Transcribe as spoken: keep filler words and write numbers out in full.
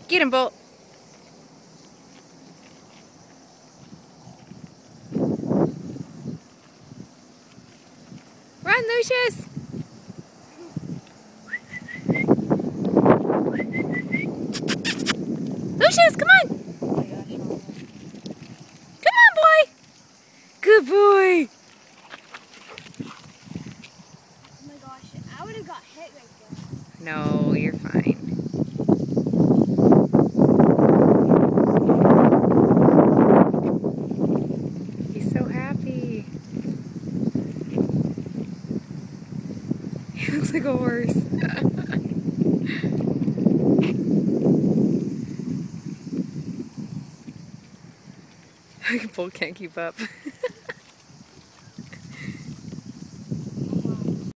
Get him, Bolt. Run, Lucius. Lucius, come on. Come on, boy. Good boy. Oh my gosh, I would have got hit right there. No, you're fine. He's so happy. He looks like a horse. Bolt can't keep up.